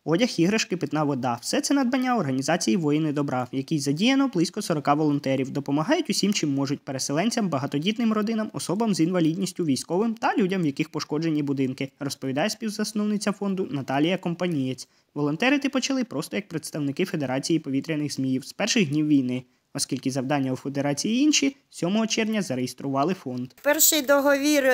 Одяг, іграшки, питна вода – все це надбання організації «Воїни добра», в якій задіяно близько 40 волонтерів. Допомагають усім, чим можуть – переселенцям, багатодітним родинам, особам з інвалідністю, військовим та людям, в яких пошкоджені будинки, розповідає співзасновниця фонду Наталія Компанієць. Волонтерити почали просто як представники Федерації повітряних зміїв з перших днів війни. Оскільки завдання у Федерації інші, 7 червня зареєстрували фонд. Перший договір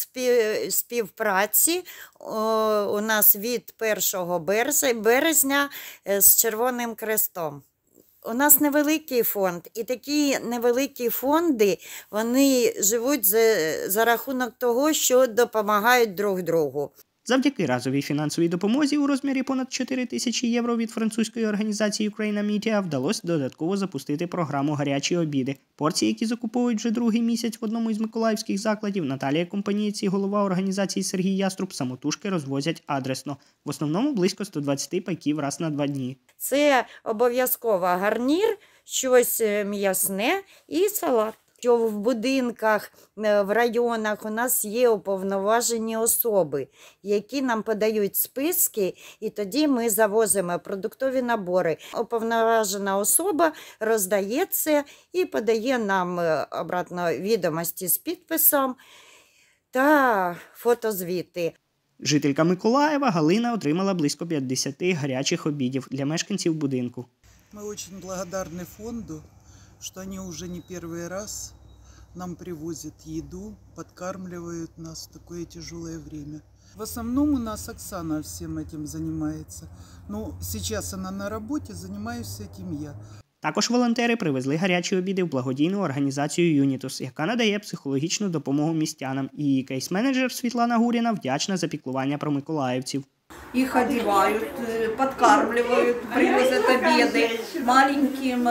співпраці у нас від 1 березня з Червоним Хрестом. У нас невеликий фонд, і такі невеликі фонди, вони живуть за рахунок того, що допомагають друг другу. Завдяки разовій фінансовій допомозі у розмірі понад 4 тисячі євро від французької організації Ukraina Media вдалося додатково запустити програму «Гарячі обіди». Порції, які закуповують вже другий місяць в одному із миколаївських закладів, Наталія Компанієць і голова організації Сергій Яструб самотужки розвозять адресно. В основному близько 120 пайків раз на 2 дні. Це обов'язково гарнір, щось м'ясне і салат. Що в будинках, в районах у нас є уповноважені особи, які нам подають списки, і тоді ми завозимо продуктові набори. Уповноважена особа роздає це і подає нам обратно відомості з підписом та фотозвіти. Жителька Миколаєва Галина отримала близько 50 гарячих обідів для мешканців будинку. Ми дуже благодарні фонду, что они уже не первый раз нам привозят еду, подкармливают нас в такое тяжелое время. В основном у нас Оксана всем этим занимается. Но сейчас она на работе, занимаюсь этим я. Також волонтери привезли гарячі обіди в благодійну організацію «Юнітус», яка надає психологічну допомогу містянам. І її кейс-менеджер Світлана Гуріна вдячна за піклування про миколаївців. Их одевают, подкармливают, привозят обеды маленьким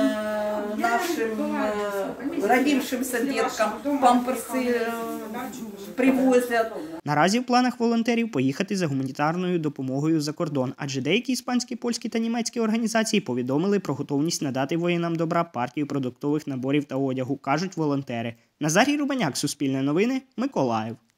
нашим родившимся деткам, памперсы привозят. Наразі в планах волонтерів поїхати за гуманітарною допомогою за кордон, адже деякі іспанські, польські та німецькі організації повідомили про готовність надати воїнам добра партію продуктових наборів та одягу, кажуть волонтери. Назарій Рубаняк, Суспільне новини, Миколаїв.